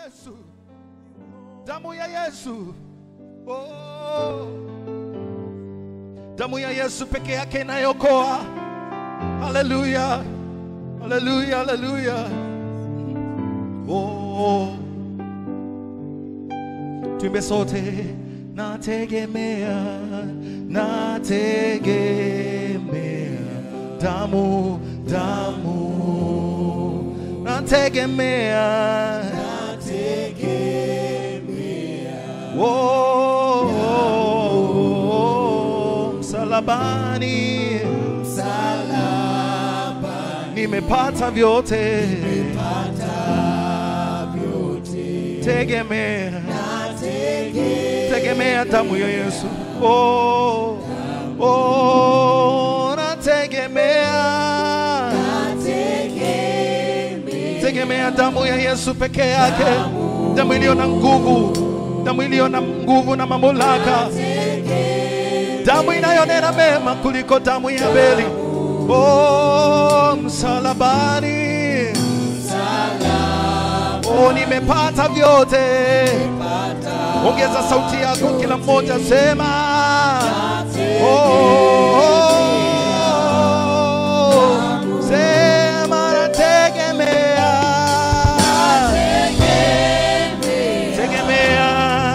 Yesu, damu ya Yesu. Oh, damu ya Yesu peke yake inayokoa. Haleluya, haleluya, haleluya. Oh, tuimbe sote. Nategemea, nategemea damu, damu. Nategemea, nategemea. Oh, msalabani, msalabani nimepata vyote, nimepata vyote. Tegemea, tegemea damu ya Yesu. Oh, oh, nategemea, tegemea damu ya Yesu peke yake, damu iliyo na nguvu, damu iliyo na nguvu na mamlaka, damu inayonena mema kuliko damu ya Abeli. Oh, msalabani, oh, nimepata vyote. Ongeza sauti yako kila mmoja, sema oh, sema nategemea, tegemea.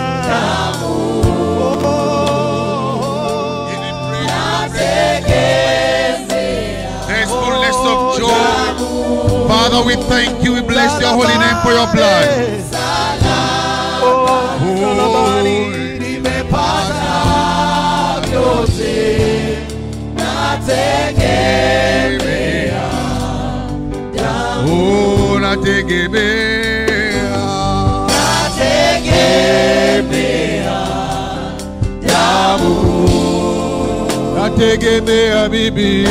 There is fullness of joy. Father, we thank you. We bless your holy name for your blood. Oh, nategemea, nategemea damu, nategemea bibi,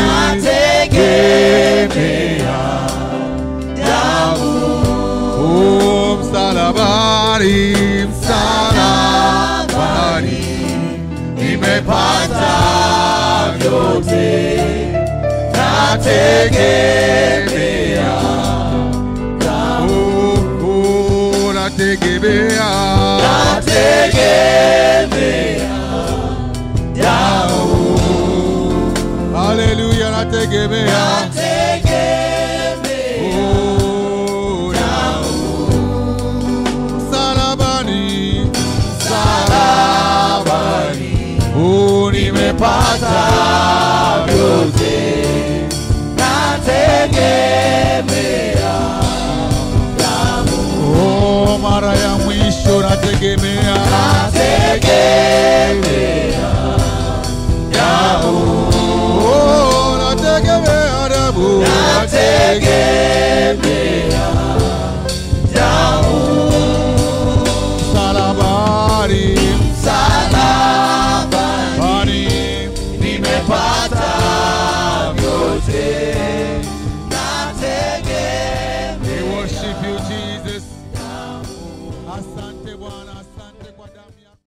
nategemea damu. Oh, msalabani, msalabani nimepata vyote. Nategemea, oh, nategemea, nategemea damu. Haleluya, nategemea, nategemea, oh, damu. Msalabani, msalabani, oh, nimepata vyote. Nategemea damu. Oh, mara ya mwisho nategemea, nategemea damu. Oh, nategemea damu, nategemea